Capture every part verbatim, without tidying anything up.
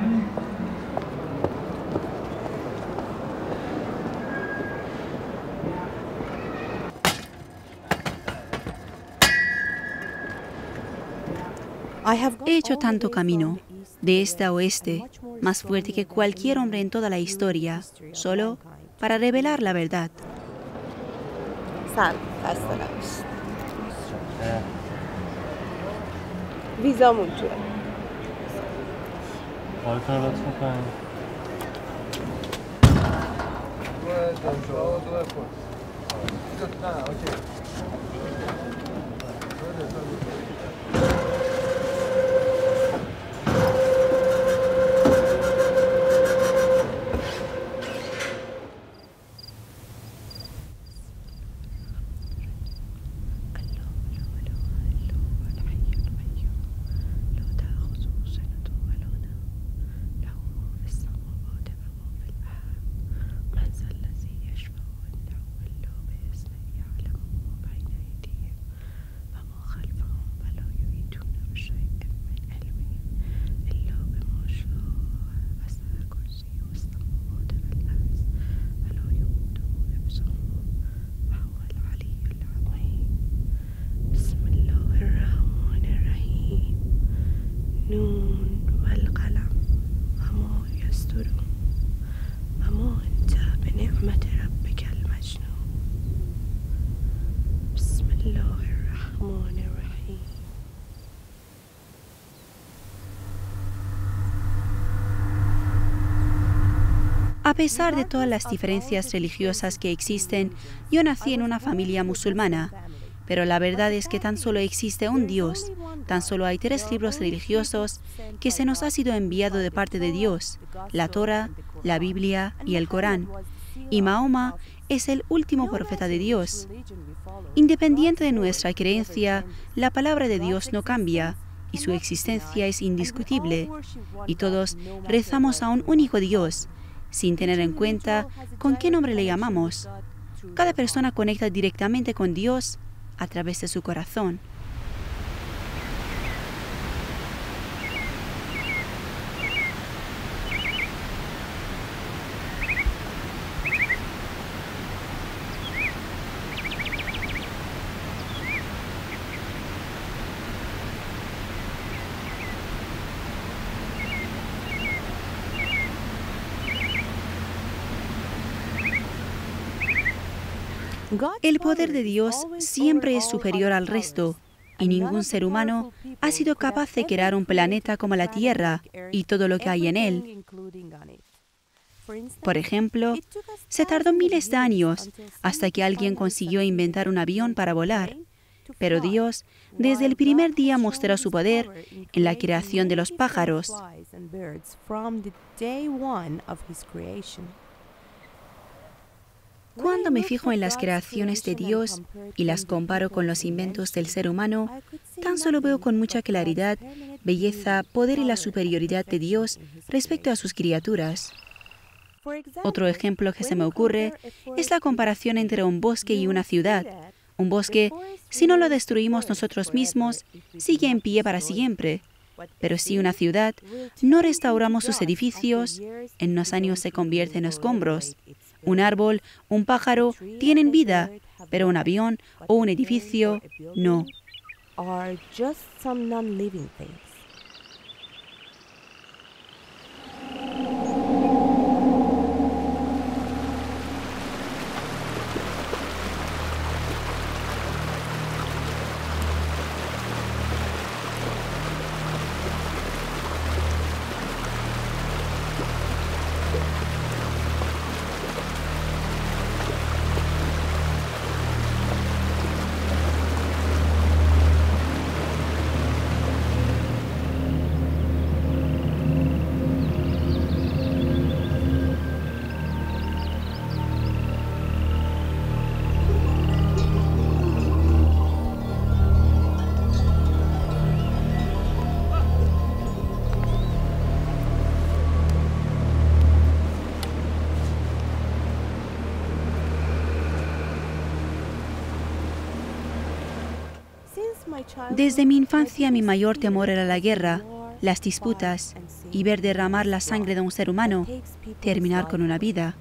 He hecho tanto camino, de este a oeste, más fuerte que cualquier hombre en toda la historia, solo para revelar la verdad. A pesar de todas las diferencias religiosas que existen, yo nací en una familia musulmana, pero la verdad es que tan solo existe un Dios, tan solo hay tres libros religiosos que se nos ha sido enviado de parte de Dios, la Torá, la Biblia y el Corán, y Mahoma es el último profeta de Dios. Independiente de nuestra creencia, la palabra de Dios no cambia y su existencia es indiscutible, y todos rezamos a un único Dios, sin tener en cuenta con qué nombre le llamamos. Cada persona conecta directamente con Dios a través de su corazón. El poder de Dios siempre es superior al resto, y ningún ser humano ha sido capaz de crear un planeta como la Tierra y todo lo que hay en él. Por ejemplo, se tardó miles de años hasta que alguien consiguió inventar un avión para volar. Pero Dios, desde el primer día, mostró su poder en la creación de los pájaros. Cuando me fijo en las creaciones de Dios y las comparo con los inventos del ser humano, tan solo veo con mucha claridad, belleza, poder y la superioridad de Dios respecto a sus criaturas. Otro ejemplo que se me ocurre es la comparación entre un bosque y una ciudad. Un bosque, si no lo destruimos nosotros mismos, sigue en pie para siempre. Pero si una ciudad no restauramos sus edificios, en unos años se convierte en escombros. Un árbol, un pájaro tienen vida, pero un avión o un edificio no. Desde mi infancia mi mayor temor era la guerra, las disputas y ver derramar la sangre de un ser humano, terminar con una vida.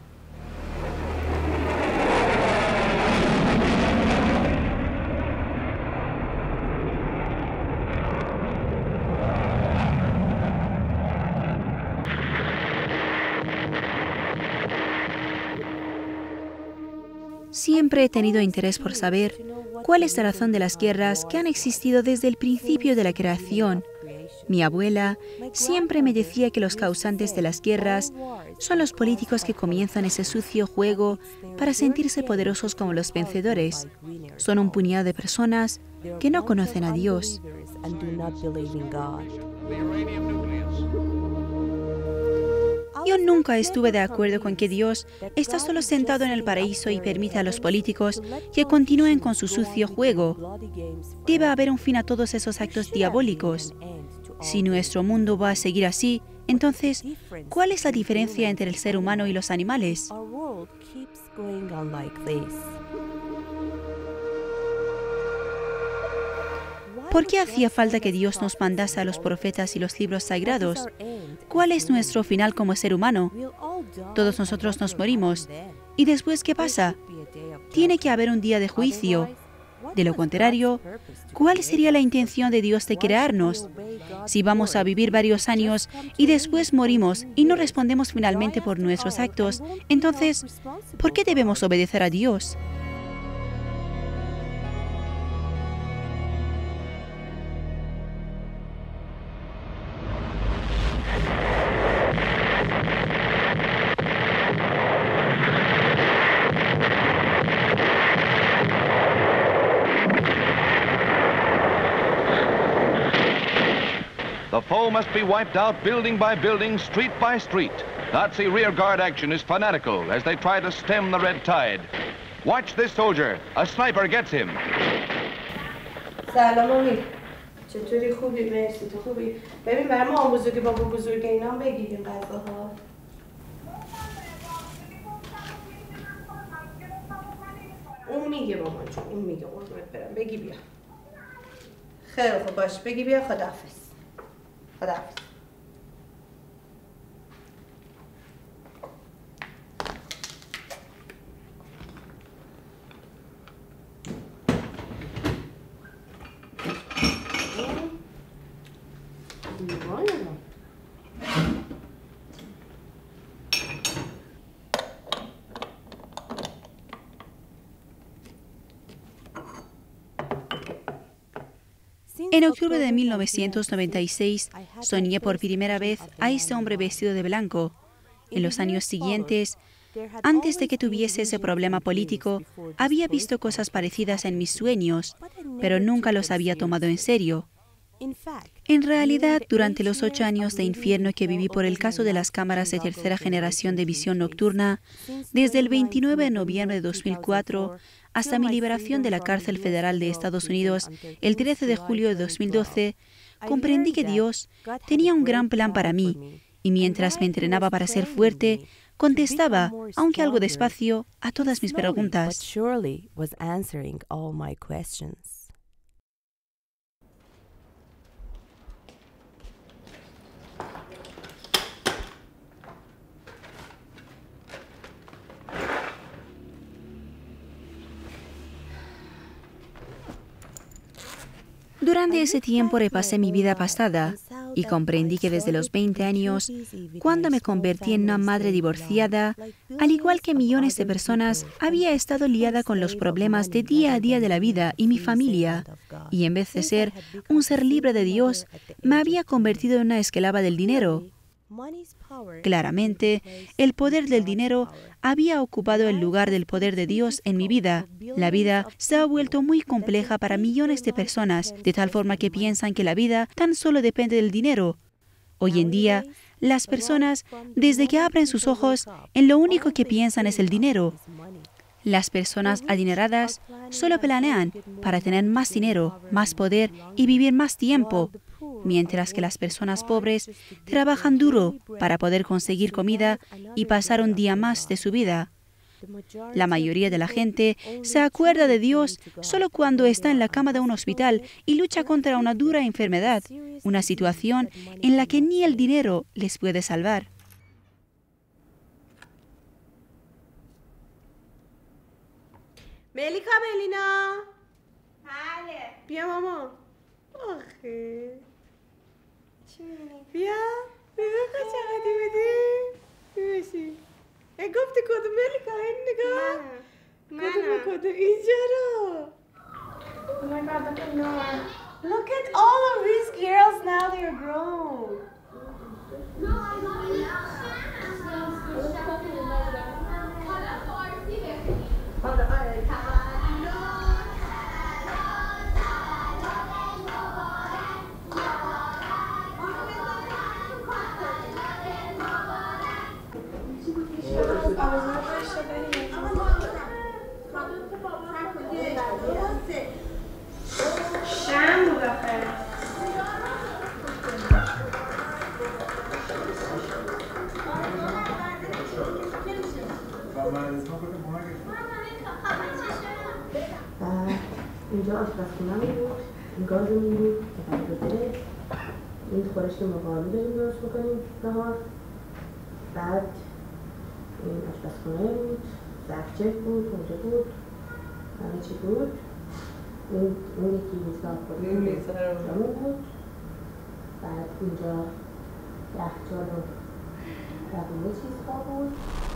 Siempre he tenido interés por saber cuál es la razón de las guerras que han existido desde el principio de la creación. Mi abuela siempre me decía que los causantes de las guerras son los políticos que comienzan ese sucio juego para sentirse poderosos como los vencedores. Son un puñado de personas que no conocen a Dios. Yo nunca estuve de acuerdo con que Dios está solo sentado en el paraíso y permite a los políticos que continúen con su sucio juego. Debe haber un fin a todos esos actos diabólicos. Si nuestro mundo va a seguir así, entonces, ¿cuál es la diferencia entre el ser humano y los animales? ¿Por qué hacía falta que Dios nos mandase a los profetas y los libros sagrados? ¿Cuál es nuestro final como ser humano? Todos nosotros nos morimos. ¿Y después qué pasa? Tiene que haber un día de juicio. De lo contrario, ¿cuál sería la intención de Dios de crearnos? Si vamos a vivir varios años y después morimos y no respondemos finalmente por nuestros actos, entonces, ¿por qué debemos obedecer a Dios? The foe must be wiped out building by building, street by street. Nazi rearguard action is fanatical as they try to stem the red tide. Watch this soldier. A sniper gets him. سلام امید. چطوری؟ خوبی؟ مرسی. تو خوبی؟ ببین برام مام بزرگی بابا بزرگی اینا هم بگیر این غذاها. اون میگه مامان جون، اون میگه قربونت برم. بگی بیا. خیلی خوب باش. بگی بیا خداحافظ. خداحافظ. En octubre de mil novecientos noventa y seis, soñé por primera vez a ese hombre vestido de blanco. En los años siguientes, antes de que tuviese ese problema político, había visto cosas parecidas en mis sueños, pero nunca los había tomado en serio. En realidad, durante los ocho años de infierno que viví por el caso de las cámaras de tercera generación de visión nocturna, desde el veintinueve de noviembre de dos mil cuatro hasta mi liberación de la cárcel federal de Estados Unidos el trece de julio de dos mil doce, comprendí que Dios tenía un gran plan para mí, y mientras me entrenaba para ser fuerte, contestaba, aunque algo despacio, a todas mis preguntas. Durante ese tiempo repasé mi vida pasada y comprendí que desde los veinte años, cuando me convertí en una madre divorciada, al igual que millones de personas, había estado liada con los problemas de día a día de la vida y mi familia, y en vez de ser un ser libre de Dios, me había convertido en una esclava del dinero. Claramente, el poder del dinero había ocupado el lugar del poder de Dios en mi vida. La vida se ha vuelto muy compleja para millones de personas, de tal forma que piensan que la vida tan solo depende del dinero. Hoy en día, las personas, desde que abren sus ojos, en lo único que piensan es el dinero. Las personas adineradas solo planean para tener más dinero, más poder y vivir más tiempo, mientras que las personas pobres trabajan duro para poder conseguir comida y pasar un día más de su vida. La mayoría de la gente se acuerda de Dios solo cuando está en la cama de un hospital y lucha contra una dura enfermedad, una situación en la que ni el dinero les puede salvar. ملیکا ملینا بله بیا ماما آخه چی می‌بینی؟ بیا بیا چقدر بودی بیا ای گفتی کدوم ملیکا این نگاه کدوم کدوم اینجا رو Oh my god, look at Noah. Look at all of these girls now, they're grown. اینجا آشپزخونه‌مون بود، این گازمون بود، تفکر این خورشت مقابل داریم درست بکنیم نهار. بعد این آشپزخونه بود، ظرفچه بود، اونجا بود، همه چی بود. این اون یکی میزدار خودمون بود. بعد اینجا یخچال و بقیه چیزها بود.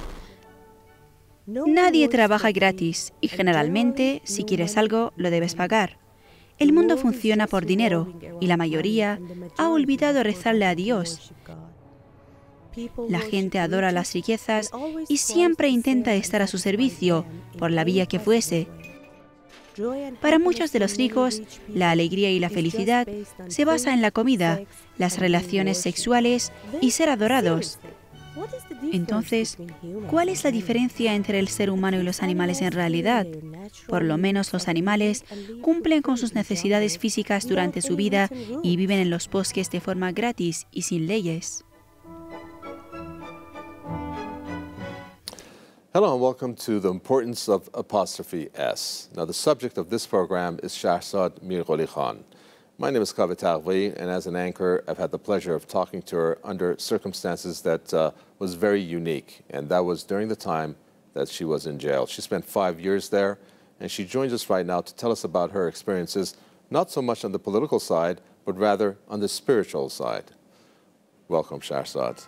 Nadie trabaja gratis y generalmente, si quieres algo, lo debes pagar. El mundo funciona por dinero y la mayoría ha olvidado rezarle a Dios. La gente adora las riquezas y siempre intenta estar a su servicio, por la vía que fuese. Para muchos de los ricos, la alegría y la felicidad se basa en la comida, las relaciones sexuales y ser adorados. Entonces, ¿cuál es la diferencia entre el ser humano y los animales en realidad? Por lo menos los animales cumplen con sus necesidades físicas durante su vida y viven en los bosques de forma gratis y sin leyes. Hello and welcome to the importance of apostrophe S. Now the subject of this program is Shahrzad Mirgholi Khan. My name is Kaveh Taghvi, and as an anchor, I've had the pleasure of talking to her under circumstances that uh, was very unique, and that was during the time that she was in jail. She spent five years there, and she joins us right now to tell us about her experiences, not so much on the political side, but rather on the spiritual side. Welcome, Shahrzad.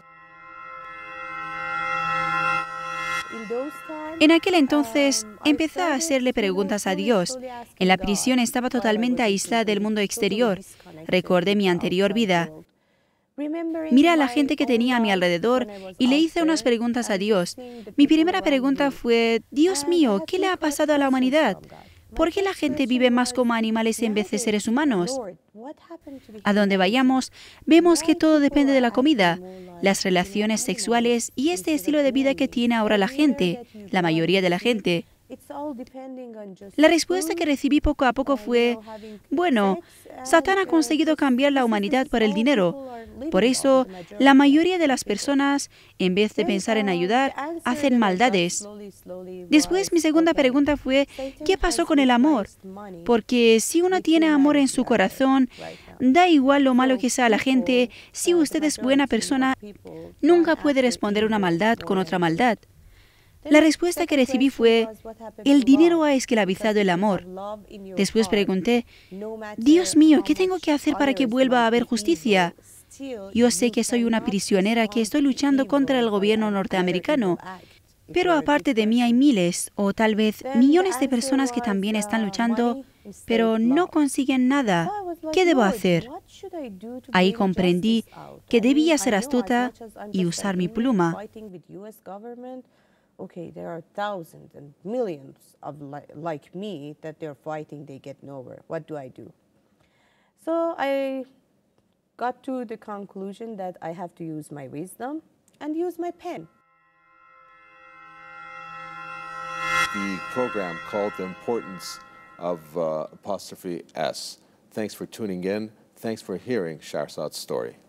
En aquel entonces, empecé a hacerle preguntas a Dios. En la prisión estaba totalmente aislada del mundo exterior. Recordé mi anterior vida. Miré a la gente que tenía a mi alrededor y le hice unas preguntas a Dios. Mi primera pregunta fue, Dios mío, ¿qué le ha pasado a la humanidad? ¿Por qué la gente vive más como animales en vez de seres humanos? A donde vayamos, vemos que todo depende de la comida, las relaciones sexuales y este estilo de vida que tiene ahora la gente, la mayoría de la gente. La respuesta que recibí poco a poco fue, bueno, Satán ha conseguido cambiar la humanidad por el dinero. Por eso, la mayoría de las personas, en vez de pensar en ayudar, hacen maldades. Después, mi segunda pregunta fue, ¿qué pasó con el amor? Porque si uno tiene amor en su corazón, da igual lo malo que sea la gente, si usted es buena persona, nunca puede responder una maldad con otra maldad. La respuesta que recibí fue, el dinero ha esclavizado el amor. Después pregunté, Dios mío, ¿qué tengo que hacer para que vuelva a haber justicia? Yo sé que soy una prisionera que estoy luchando contra el gobierno norteamericano, pero aparte de mí hay miles o tal vez millones de personas que también están luchando, pero no consiguen nada. ¿Qué debo hacer? Ahí comprendí que debía ser astuta y usar mi pluma. Okay, there are thousands and millions of li like me that they're fighting, they get nowhere. What do I do? So I got to the conclusion that I have to use my wisdom and use my pen. The program called The Importance of uh, Apostrophe S. Thanks for tuning in. Thanks for hearing Shahrzad's story.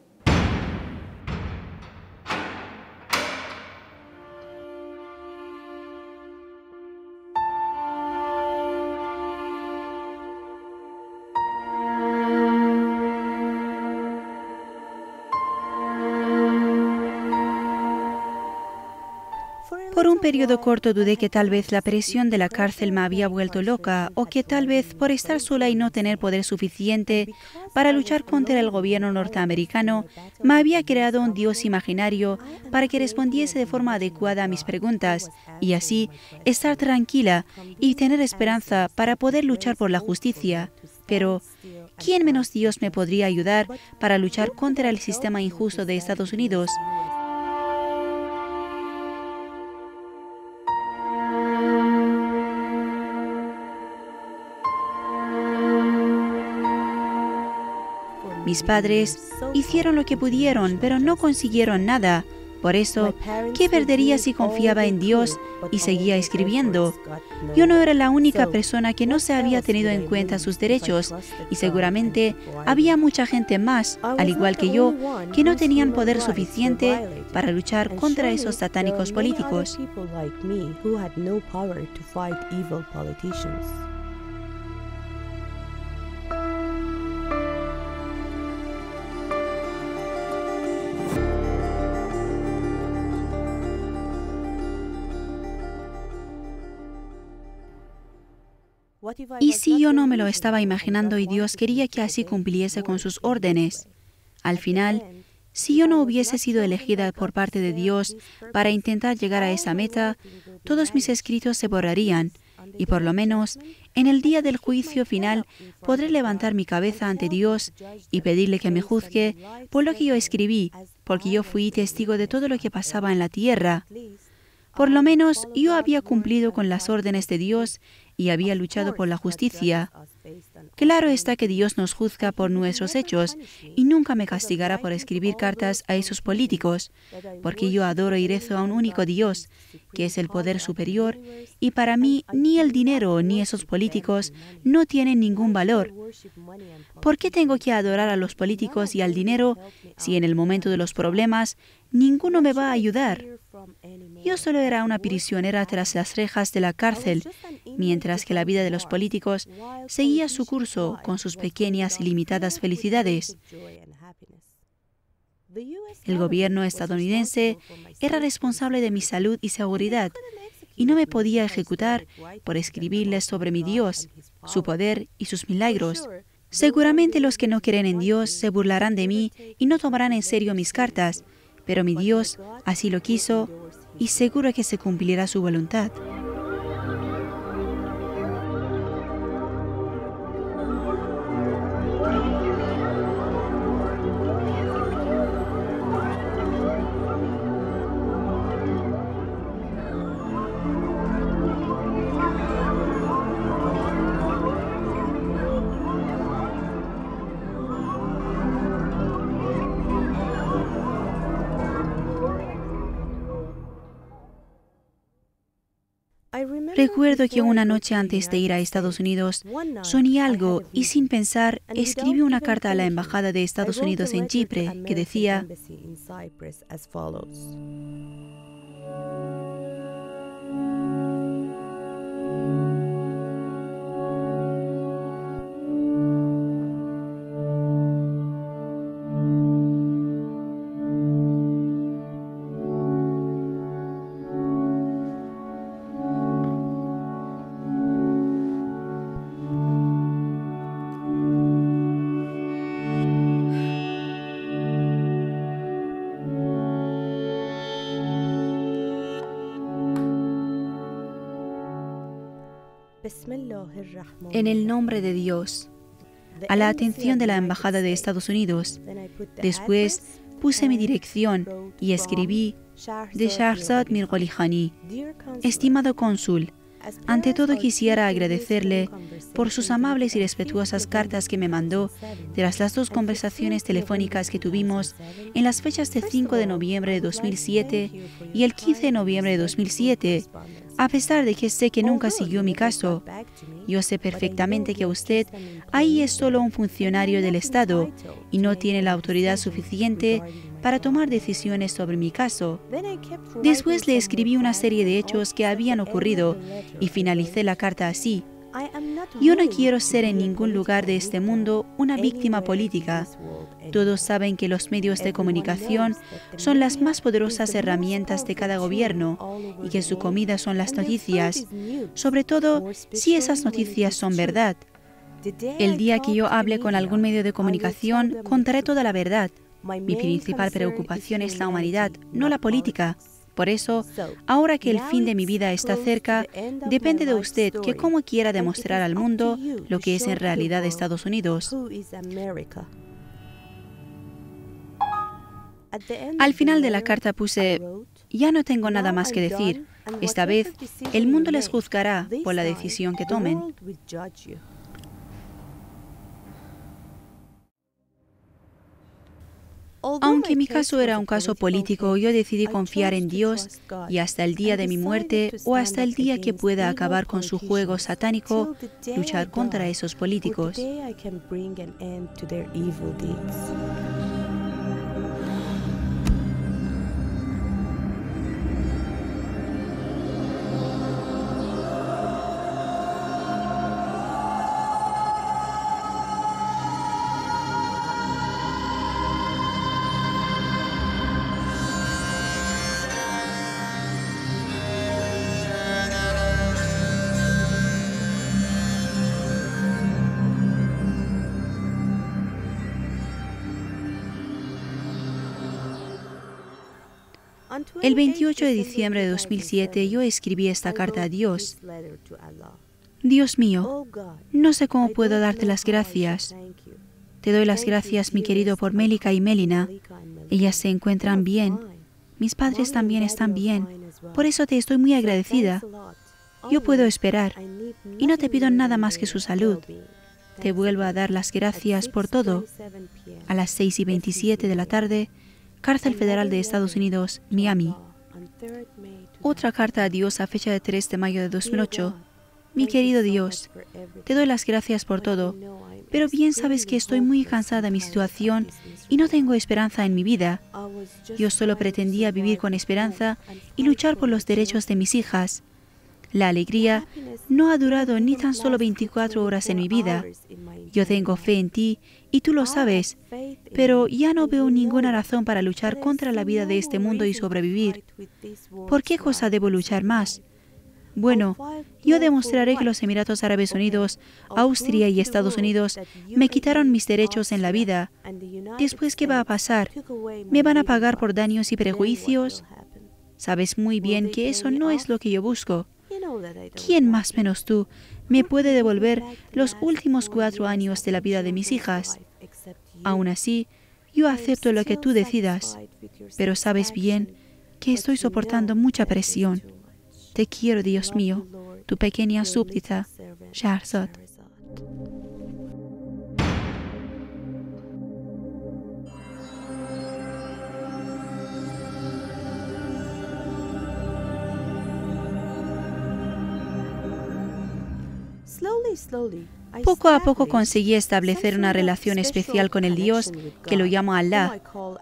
Por un periodo corto dudé que tal vez la presión de la cárcel me había vuelto loca o que tal vez por estar sola y no tener poder suficiente para luchar contra el gobierno norteamericano, me había creado un Dios imaginario para que respondiese de forma adecuada a mis preguntas y así estar tranquila y tener esperanza para poder luchar por la justicia. Pero, ¿quién menos Dios me podría ayudar para luchar contra el sistema injusto de Estados Unidos? Mis padres hicieron lo que pudieron, pero no consiguieron nada. Por eso, ¿qué perdería si confiaba en Dios y seguía escribiendo? Yo no era la única persona que no se había tenido en cuenta sus derechos y seguramente había mucha gente más, al igual que yo, que no tenían poder suficiente para luchar contra esos satánicos políticos. ¿Y si yo no me lo estaba imaginando y Dios quería que así cumpliese con sus órdenes? Al final, si yo no hubiese sido elegida por parte de Dios para intentar llegar a esa meta, todos mis escritos se borrarían y por lo menos en el día del juicio final podré levantar mi cabeza ante Dios y pedirle que me juzgue por lo que yo escribí, porque yo fui testigo de todo lo que pasaba en la tierra. Por lo menos yo había cumplido con las órdenes de Dios y había luchado por la justicia. Claro está que Dios nos juzga por nuestros hechos y nunca me castigará por escribir cartas a esos políticos, porque yo adoro y rezo a un único Dios, que es el poder superior, y para mí ni el dinero ni esos políticos no tienen ningún valor. ¿Por qué tengo que adorar a los políticos y al dinero si en el momento de los problemas ninguno me va a ayudar? Yo solo era una prisionera tras las rejas de la cárcel, mientras que la vida de los políticos seguía su curso con sus pequeñas y limitadas felicidades. El gobierno estadounidense era responsable de mi salud y seguridad, y no me podía ejecutar por escribirles sobre mi Dios, su poder y sus milagros. Seguramente los que no creen en Dios se burlarán de mí y no tomarán en serio mis cartas, pero mi Dios así lo quiso y seguro que se cumplirá su voluntad. Recuerdo que una noche antes de ir a Estados Unidos, soñé algo y sin pensar escribí una carta a la Embajada de Estados Unidos en Chipre que decía: En el nombre de Dios, a la atención de la Embajada de Estados Unidos. Después puse mi dirección y escribí: de Shahrzad Mirgoli Khani. Estimado cónsul, ante todo quisiera agradecerle por sus amables y respetuosas cartas que me mandó tras las dos conversaciones telefónicas que tuvimos en las fechas del cinco de noviembre de dos mil siete y el quince de noviembre de dos mil siete. A pesar de que sé que nunca siguió mi caso, yo sé perfectamente que usted ahí es solo un funcionario del Estado y no tiene la autoridad suficiente para tomar decisiones sobre mi caso. Después le escribí una serie de hechos que habían ocurrido y finalicé la carta así. Yo no quiero ser en ningún lugar de este mundo una víctima política. Todos saben que los medios de comunicación son las más poderosas herramientas de cada gobierno y que su comida son las noticias, sobre todo si esas noticias son verdad. El día que yo hable con algún medio de comunicación, contaré toda la verdad. Mi principal preocupación es la humanidad, no la política. Por eso, ahora que el fin de mi vida está cerca, depende de usted que cómo quiera demostrar al mundo lo que es en realidad Estados Unidos. Al final de la carta puse, ya no tengo nada más que decir. Esta vez, el mundo les juzgará por la decisión que tomen. Aunque mi caso era un caso político, yo decidí confiar en Dios y hasta el día de mi muerte o hasta el día que pueda acabar con su juego satánico, luchar contra esos políticos. El veintiocho de diciembre de dos mil siete yo escribí esta carta a Dios. Dios mío, no sé cómo puedo darte las gracias. Te doy las gracias, mi querido, por Melika y Melina. Ellas se encuentran bien. Mis padres también están bien. Por eso te estoy muy agradecida. Yo puedo esperar y no te pido nada más que su salud. Te vuelvo a dar las gracias por todo. A las seis y veintisiete de la tarde, Cárcel Federal de Estados Unidos, Miami. Otra carta a Dios a fecha de tres de mayo de dos mil ocho. Mi querido Dios, te doy las gracias por todo, pero bien sabes que estoy muy cansada de mi situación y no tengo esperanza en mi vida. Yo solo pretendía vivir con esperanza y luchar por los derechos de mis hijas. La alegría no ha durado ni tan solo veinticuatro horas en mi vida. Yo tengo fe en ti y tú lo sabes, pero ya no veo ninguna razón para luchar contra la vida de este mundo y sobrevivir. ¿Por qué cosa debo luchar más? Bueno, yo demostraré que los Emiratos Árabes Unidos, Austria y Estados Unidos me quitaron mis derechos en la vida. Después, ¿qué va a pasar? ¿Me van a pagar por daños y prejuicios? Sabes muy bien que eso no es lo que yo busco. ¿Quién más menos tú me puede devolver los últimos cuatro años de la vida de mis hijas? Aún así, yo acepto lo que tú decidas, pero sabes bien que estoy soportando mucha presión. Te quiero, Dios mío, tu pequeña súbdita, Shahrzad. Poco a poco conseguí establecer una relación especial con el Dios que lo llamo Allah.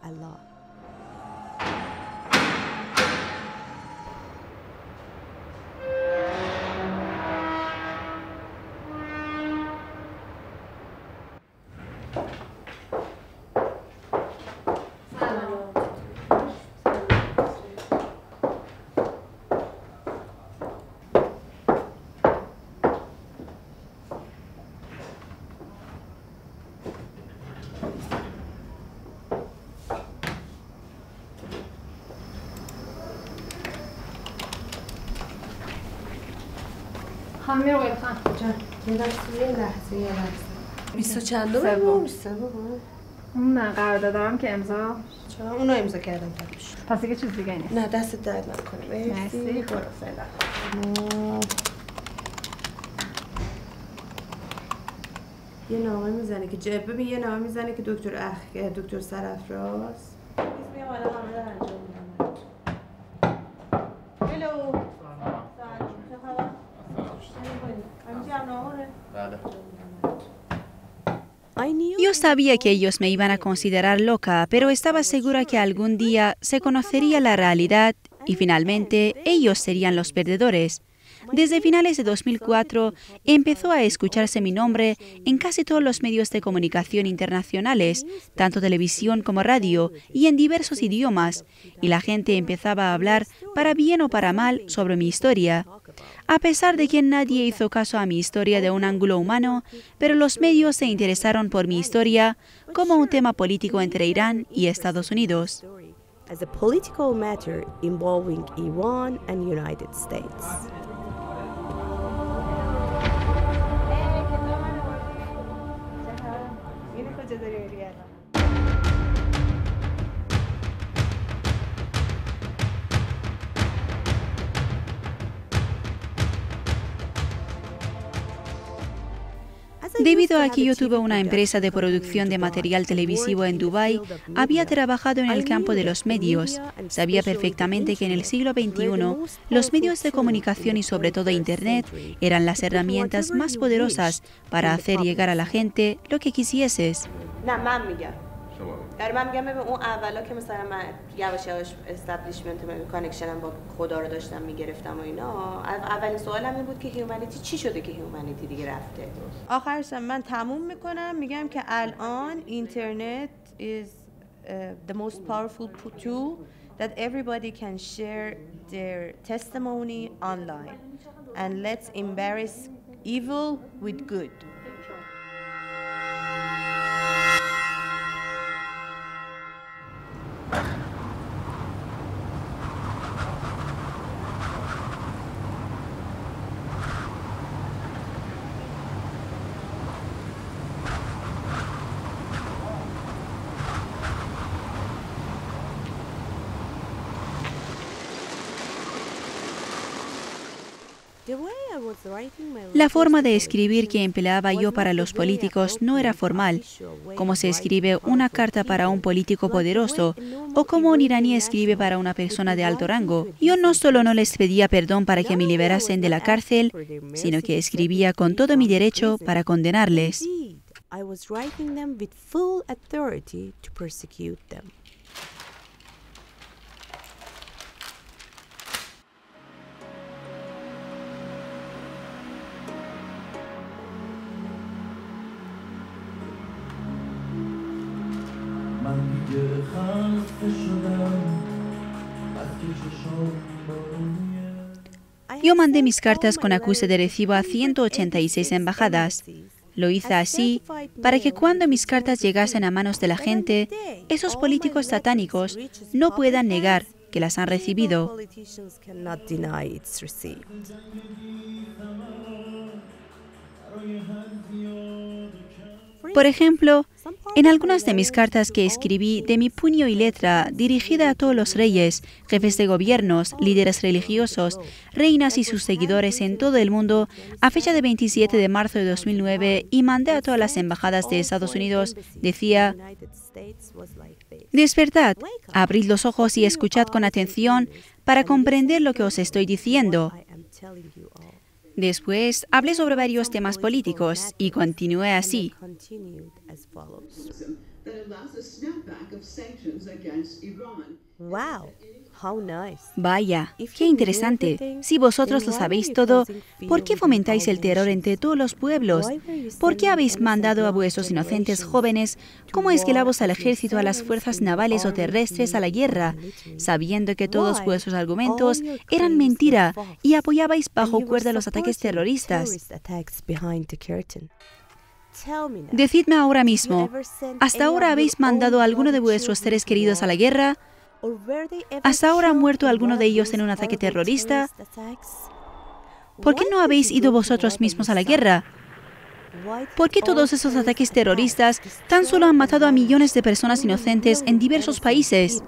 خانم رقیه خان جان یه لحظه یه لحظه یه لحظه بیست و چندم سوم. بیست بابا اون نه قراردادم که امضا چرا اونو امضا کردم تبش پس دیگه چیز دیگه نیست. نه دست درد نکنه مرسی مرسی. برو فعلا یه نامه میزنه که جبه ببین یه نامه میزنه که دکتر اخ دکتر سرافراز میام الان نامه رو انجام میدم هلو سلام چه خبر Yo sabía que ellos me iban a considerar loca, pero estaba segura que algún día se conocería la realidad y finalmente ellos serían los perdedores. Desde finales de dos mil cuatro empezó a escucharse mi nombre en casi todos los medios de comunicación internacionales, tanto televisión como radio, y en diversos idiomas, y la gente empezaba a hablar, para bien o para mal, sobre mi historia. A pesar de que nadie hizo caso a mi historia de un ángulo humano, pero los medios se interesaron por mi historia como un tema político entre Irán y Estados Unidos. As a political matter involving Iran and United States. Debido a que yo tuve una empresa de producción de material televisivo en Dubái, había trabajado en el campo de los medios. Sabía perfectamente que en el siglo veintiuno los medios de comunicación y sobre todo Internet eran las herramientas más poderosas para hacer llegar a la gente lo que quisieses. در من میگم ببین اون اولا که مثلا من یواش یواش استابلیشمنت کانکشنم با خدا رو داشتم میگرفتم و اینا اولین سوالم این بود که هیومنیتی چی شده که هیومنیتی دیگه رفته آخرش من تموم میکنم میگم که الان اینترنت is uh, the most powerful tool that everybody can share their testimony online and let's embrace evil with good. La forma de escribir que empleaba yo para los políticos no era formal, como se escribe una carta para un político poderoso o como un iraní escribe para una persona de alto rango. Yo no solo no les pedía perdón para que me liberasen de la cárcel, sino que escribía con todo mi derecho para condenarles. Yo mandé mis cartas con acuse de recibo a ciento ochenta y seis embajadas. Lo hice así para que cuando mis cartas llegasen a manos de la gente, esos políticos satánicos no puedan negar que las han recibido. Por ejemplo, en algunas de mis cartas que escribí de mi puño y letra, dirigida a todos los reyes, jefes de gobiernos, líderes religiosos, reinas y sus seguidores en todo el mundo, a fecha de veintisiete de marzo de dos mil nueve, y mandé a todas las embajadas de Estados Unidos, decía: despertad, abrid los ojos y escuchad con atención para comprender lo que os estoy diciendo. Después, hablé sobre varios temas políticos y continué así. Wow, how nice. Vaya, qué interesante. Si vosotros lo sabéis todo, ¿por qué fomentáis el terror entre todos los pueblos? ¿Por qué habéis mandado a vuestros inocentes jóvenes como esclavos al ejército, a las fuerzas navales o terrestres a la guerra, sabiendo que todos vuestros argumentos eran mentira y apoyabais bajo cuerda los ataques terroristas? Decidme ahora mismo, ¿hasta ahora habéis mandado a alguno de vuestros seres queridos a la guerra? ¿Hasta ahora ha muerto alguno de ellos en un ataque terrorista? ¿Por qué no habéis ido vosotros mismos a la guerra? ¿Por qué todos esos ataques terroristas tan solo han matado a millones de personas inocentes en diversos países?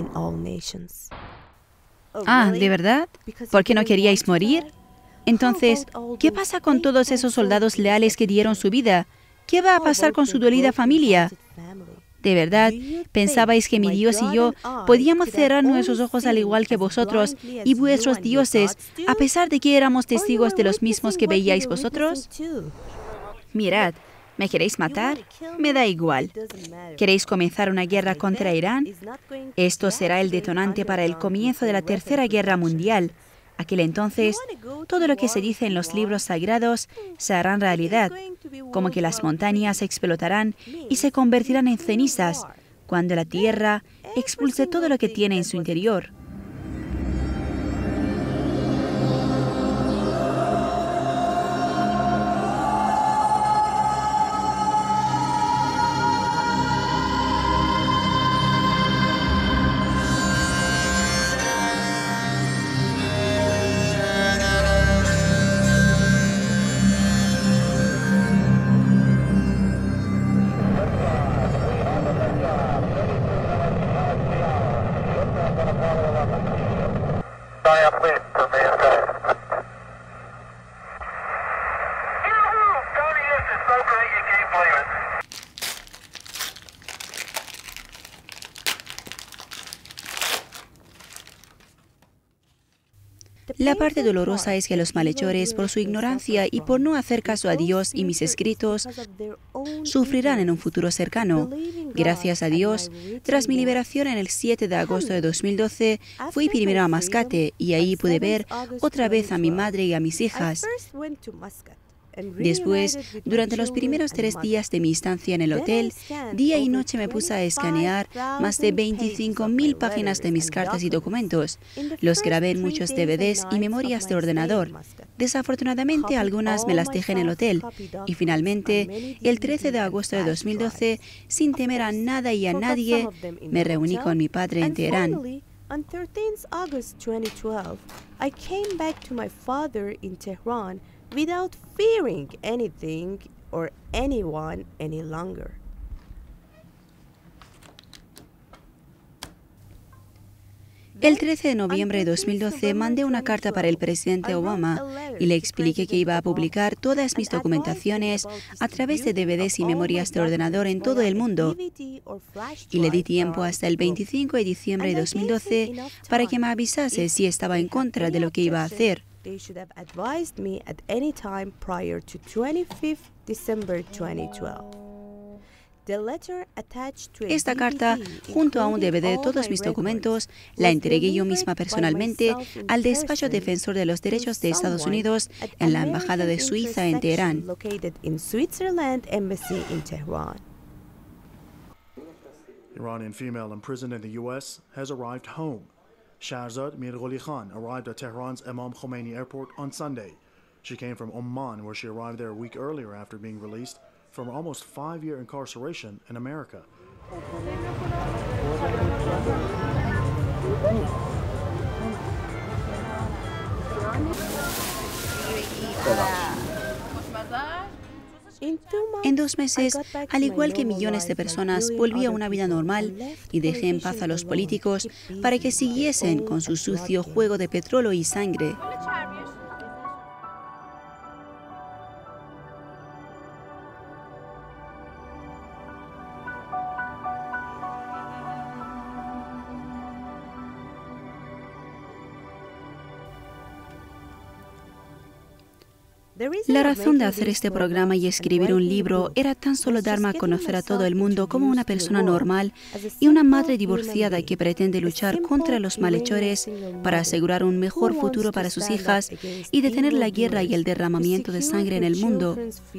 Ah, ¿de verdad? ¿Por qué no queríais morir? Entonces, ¿qué pasa con todos esos soldados leales que dieron su vida? ¿Qué va a pasar con su dolida familia? ¿De verdad pensabais que mi Dios y yo podíamos cerrar nuestros ojos al igual que vosotros y vuestros dioses, a pesar de que éramos testigos de los mismos que veíais vosotros? Mirad, ¿me queréis matar? Me da igual. ¿Queréis comenzar una guerra contra Irán? Esto será el detonante para el comienzo de la Tercera Guerra Mundial. Aquel entonces, todo lo que se dice en los libros sagrados se hará realidad, como que las montañas explotarán y se convertirán en cenizas, cuando la tierra expulse todo lo que tiene en su interior. La parte dolorosa es que los malhechores, por su ignorancia y por no hacer caso a Dios y mis escritos, sufrirán en un futuro cercano. Gracias a Dios, tras mi liberación en el siete de agosto de dos mil doce, fui primero a Mascate y ahí pude ver otra vez a mi madre y a mis hijas. Después, durante los primeros tres días de mi estancia en el hotel, día y noche me puse a escanear más de veinticinco mil páginas de mis cartas y documentos. Los grabé en muchos D V Ds y memorias de ordenador. Desafortunadamente, algunas me las dejé en el hotel. Y finalmente, el trece de agosto de dos mil doce, sin temer a nada y a nadie, me reuní con mi padre en Teherán. On thirteenth of August twenty twelve, I came back to my father in Tehran without fearing anything or anyone any longer. El trece de noviembre de dos mil doce mandé una carta para el presidente Obama y le expliqué que iba a publicar todas mis documentaciones a través de D V Ds y memorias de ordenador en todo el mundo. Y le di tiempo hasta el veinticinco de diciembre de dos mil doce para que me avisase si estaba en contra de lo que iba a hacer. They should have advised me at any time prior to twenty-fifth December twenty twelve. Esta carta, junto a un D V D de todos mis documentos, la entregué yo misma personalmente al despacho defensor de los derechos de Estados Unidos en la Embajada de Suiza en Teherán. Iranian female imprisoned in the U S has arrived home. Shahrzad Mirgholi Khan arrived at Tehran's Imam Khomeini Airport on Sunday. She came from Oman, where she arrived there a week earlier after being released from almost five-year incarceration in America. En dos meses, al igual que millones de personas, volví a una vida normal y dejé en paz a los políticos para que siguiesen con su sucio juego de petróleo y sangre. La razón de hacer este programa y escribir un libro era tan solo darme a conocer a todo el mundo como una persona normal y una madre divorciada que pretende luchar contra los malhechores para asegurar un mejor futuro para sus hijas y detener la guerra y el derramamiento de sangre en el mundo.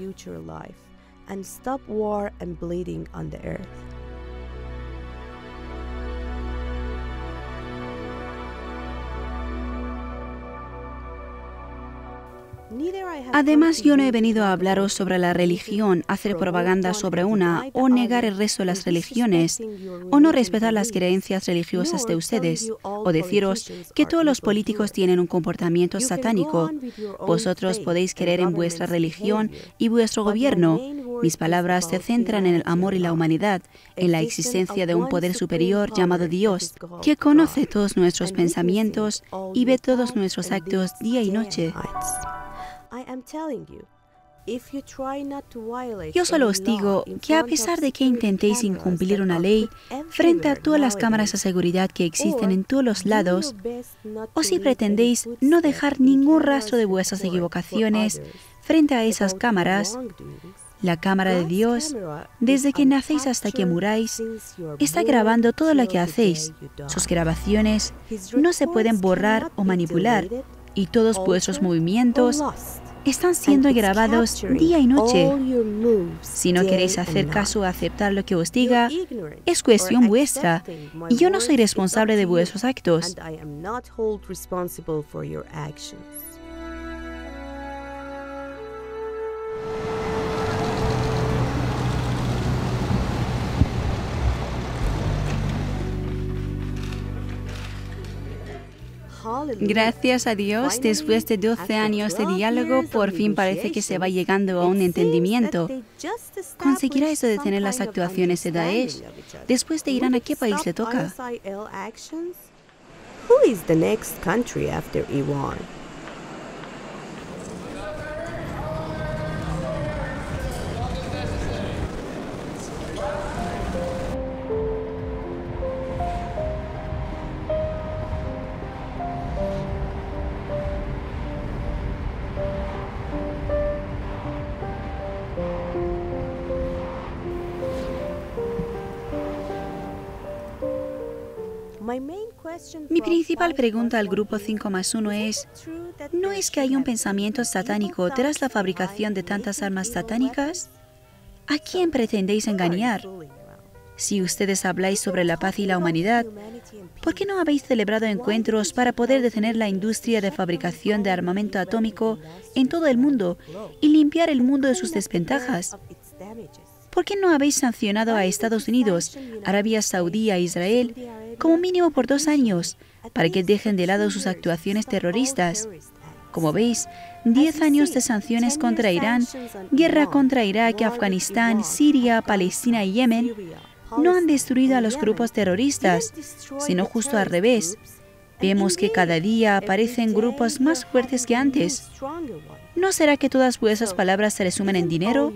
Además, yo no he venido a hablaros sobre la religión, hacer propaganda sobre una, o negar el resto de las religiones, o no respetar las creencias religiosas de ustedes, o deciros que todos los políticos tienen un comportamiento satánico. Vosotros podéis creer en vuestra religión y vuestro gobierno. Mis palabras se centran en el amor y la humanidad, en la existencia de un poder superior llamado Dios, que conoce todos nuestros pensamientos y ve todos nuestros actos día y noche. Yo solo os digo que a pesar de que intentéis incumplir una ley frente a todas las cámaras de seguridad que existen en todos los lados, o si pretendéis no dejar ningún rastro de vuestras equivocaciones frente a esas cámaras, la cámara de Dios, desde que nacéis hasta que muráis, está grabando todo lo que hacéis. Sus grabaciones no se pueden borrar o manipular, y todos vuestros movimientos están siendo grabados día y noche. Si no queréis hacer caso a aceptar lo que os diga, es cuestión vuestra, y yo no soy responsable de vuestros actos. Gracias a Dios, después de doce años de diálogo, por fin parece que se va llegando a un entendimiento. ¿Conseguirá eso detener las actuaciones de Daesh? Después de Irán, ¿a qué país le toca? Who is the next country after Iran? Mi principal pregunta al grupo cinco más uno es, ¿no es que hay un pensamiento satánico tras la fabricación de tantas armas satánicas? ¿A quién pretendéis engañar? Si ustedes habláis sobre la paz y la humanidad, ¿por qué no habéis celebrado encuentros para poder detener la industria de fabricación de armamento atómico en todo el mundo y limpiar el mundo de sus desventajas? ¿Por qué no habéis sancionado a Estados Unidos, Arabia Saudí e Israel como mínimo por dos años para que dejen de lado sus actuaciones terroristas? Como veis, diez años de sanciones contra Irán, guerra contra Irak, Afganistán, Siria, Palestina y Yemen no han destruido a los grupos terroristas, sino justo al revés. Vemos que cada día aparecen grupos más fuertes que antes. ¿No será que todas vuestras palabras se resumen en dinero?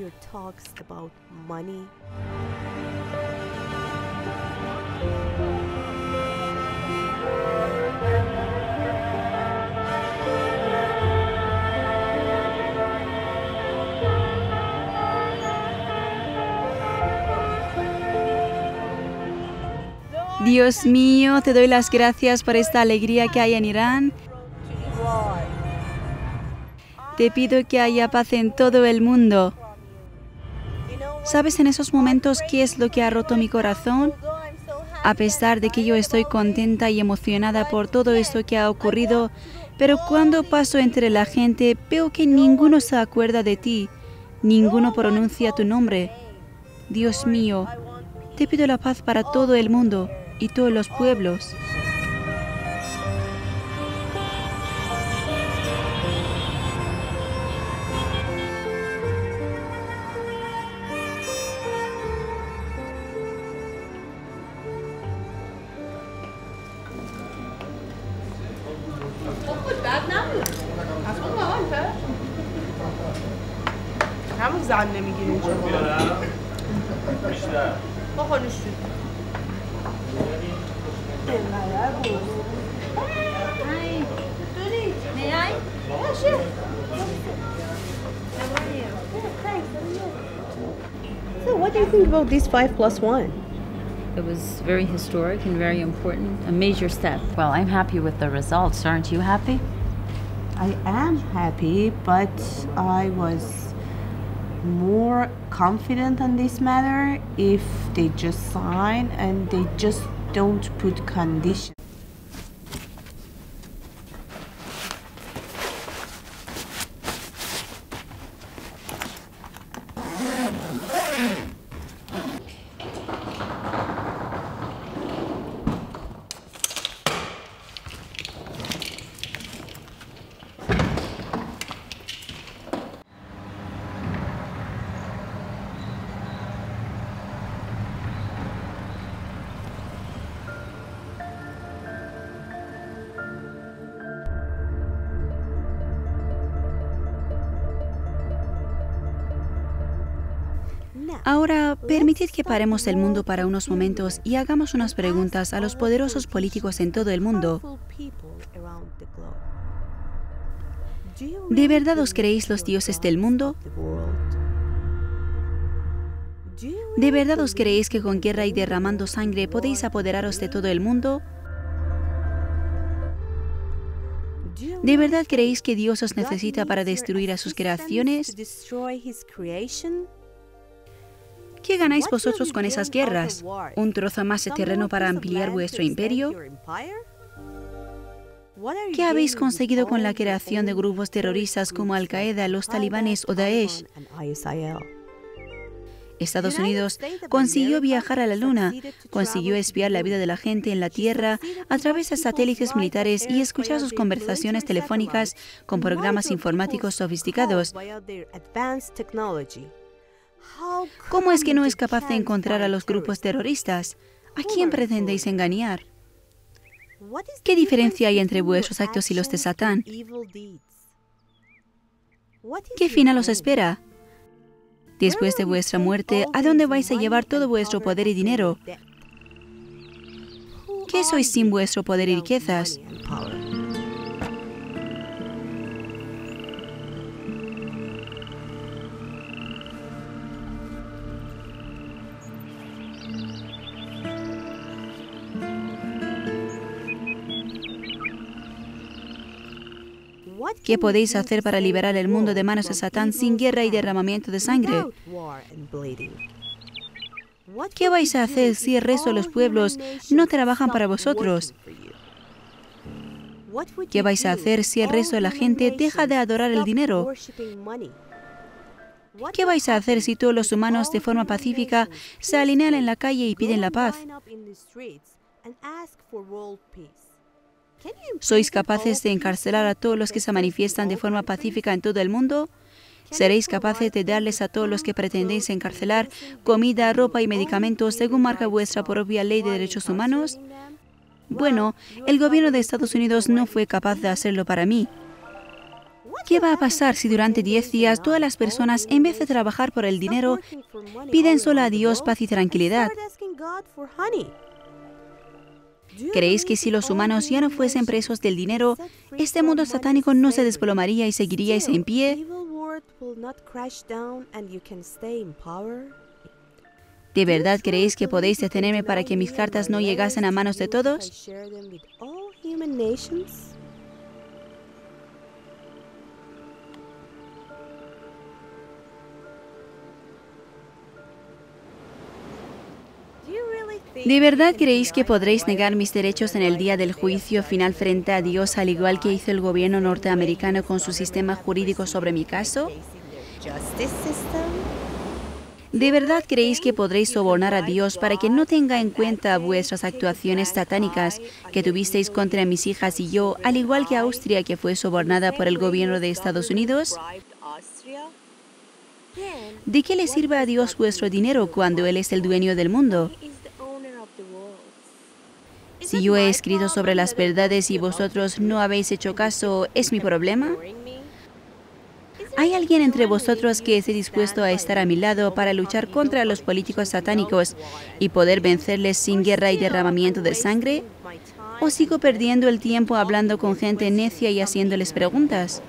Dios mío, te doy las gracias por esta alegría que hay en Irán. Te pido que haya paz en todo el mundo. ¿Sabes en esos momentos qué es lo que ha roto mi corazón? A pesar de que yo estoy contenta y emocionada por todo esto que ha ocurrido, pero cuando paso entre la gente veo que ninguno se acuerda de ti, ninguno pronuncia tu nombre. Dios mío, te pido la paz para todo el mundo y todos los pueblos. So what do you think about this five plus one? It was very historic and very important, a major step. Well, I'm happy with the results. Aren't you happy? I am happy, but I was more confident on this matter if they just sign and they just don't put conditions. Ahora, permitid que paremos el mundo para unos momentos y hagamos unas preguntas a los poderosos políticos en todo el mundo. ¿De verdad os creéis los dioses del mundo? ¿De verdad os creéis que con guerra y derramando sangre podéis apoderaros de todo el mundo? ¿De verdad creéis que Dios os necesita para destruir a sus creaciones? ¿Qué ganáis vosotros con esas guerras? ¿Un trozo más de terreno para ampliar vuestro imperio? ¿Qué habéis conseguido con la creación de grupos terroristas como Al-Qaeda, los talibanes o Daesh? Estados Unidos consiguió viajar a la Luna, consiguió espiar la vida de la gente en la Tierra a través de satélites militares y escuchar sus conversaciones telefónicas con programas informáticos sofisticados. ¿Cómo es que no es capaz de encontrar a los grupos terroristas? ¿A quién pretendéis engañar? ¿Qué diferencia hay entre vuestros actos y los de Satán? ¿Qué final os espera? Después de vuestra muerte, ¿a dónde vais a llevar todo vuestro poder y dinero? ¿Qué sois sin vuestro poder y riquezas? ¿Qué podéis hacer para liberar el mundo de manos de Satán sin guerra y derramamiento de sangre? ¿Qué vais a hacer si el resto de los pueblos no trabajan para vosotros? ¿Qué vais a hacer si el resto de la gente deja de adorar el dinero? ¿Qué vais a hacer si todos los humanos de forma pacífica se alinean en la calle y piden la paz? ¿Sois capaces de encarcelar a todos los que se manifiestan de forma pacífica en todo el mundo? ¿Seréis capaces de darles a todos los que pretendéis encarcelar comida, ropa y medicamentos según marca vuestra propia ley de derechos humanos? Bueno, el gobierno de Estados Unidos no fue capaz de hacerlo para mí. ¿Qué va a pasar si durante diez días todas las personas, en vez de trabajar por el dinero, piden solo a Dios paz y tranquilidad? ¿Creéis que si los humanos ya no fuesen presos del dinero, este mundo satánico no se desplomaría y seguiríais en pie? ¿De verdad creéis que podéis detenerme para que mis cartas no llegasen a manos de todos? ¿De verdad creéis que podréis negar mis derechos en el día del juicio final frente a Dios, al igual que hizo el gobierno norteamericano con su sistema jurídico sobre mi caso? ¿De verdad creéis que podréis sobornar a Dios para que no tenga en cuenta vuestras actuaciones satánicas que tuvisteis contra mis hijas y yo, al igual que Austria, que fue sobornada por el gobierno de Estados Unidos? ¿De qué le sirve a Dios vuestro dinero cuando Él es el dueño del mundo? Si yo he escrito sobre las verdades y vosotros no habéis hecho caso, ¿es mi problema? ¿Hay alguien entre vosotros que esté dispuesto a estar a mi lado para luchar contra los políticos satánicos y poder vencerles sin guerra y derramamiento de sangre? ¿O sigo perdiendo el tiempo hablando con gente necia y haciéndoles preguntas?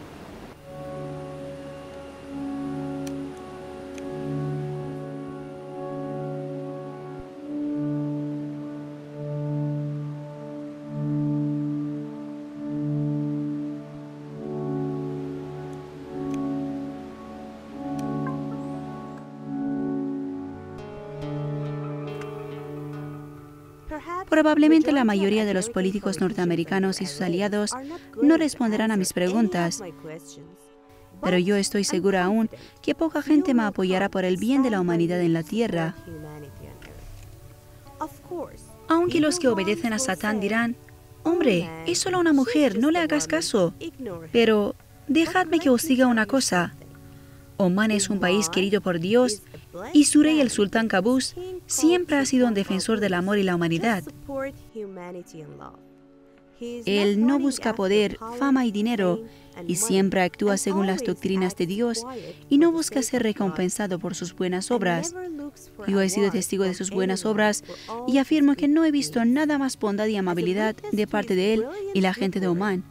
Probablemente la mayoría de los políticos norteamericanos y sus aliados no responderán a mis preguntas, pero yo estoy segura aún que poca gente me apoyará por el bien de la humanidad en la Tierra. Aunque los que obedecen a Satán dirán, «Hombre, es solo una mujer, no le hagas caso». Pero dejadme que os diga una cosa. Omán es un país querido por Dios y su rey, el sultán Qaboos, siempre ha sido un defensor del amor y la humanidad. Él no busca poder, fama y dinero, y siempre actúa según las doctrinas de Dios y no busca ser recompensado por sus buenas obras. Yo he sido testigo de sus buenas obras y afirmo que no he visto nada más bondad y amabilidad de parte de él y la gente de Omán.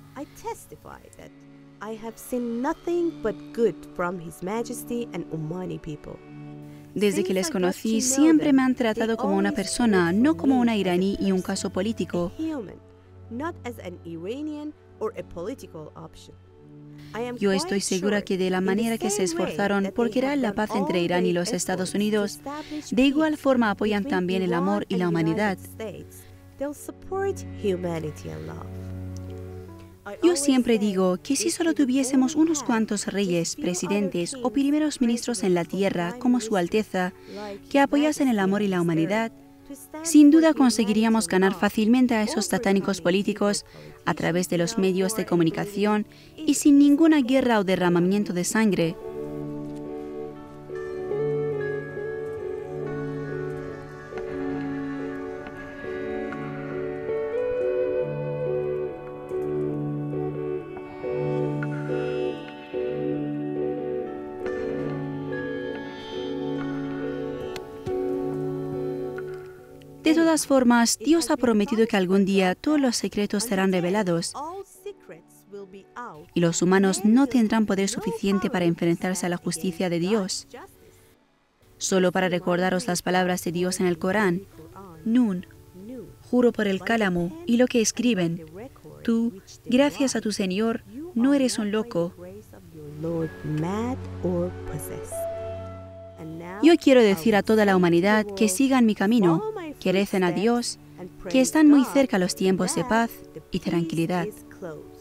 Desde que les conocí, siempre me han tratado como una persona, no como una iraní y un caso político. Yo estoy segura que de la manera que se esforzaron por crear la paz entre Irán y los Estados Unidos, de igual forma apoyan también el amor y la humanidad. Yo siempre digo que si solo tuviésemos unos cuantos reyes, presidentes o primeros ministros en la tierra, como Su Alteza, que apoyasen el amor y la humanidad, sin duda conseguiríamos ganar fácilmente a esos satánicos políticos a través de los medios de comunicación y sin ninguna guerra o derramamiento de sangre. De todas formas, Dios ha prometido que algún día todos los secretos serán revelados y los humanos no tendrán poder suficiente para enfrentarse a la justicia de Dios. Solo para recordaros las palabras de Dios en el Corán: Nun, juro por el cálamo y lo que escriben. Tú, gracias a tu Señor, no eres un loco. Yo quiero decir a toda la humanidad que sigan mi camino, que recen a Dios, que están muy cerca los tiempos de paz y tranquilidad.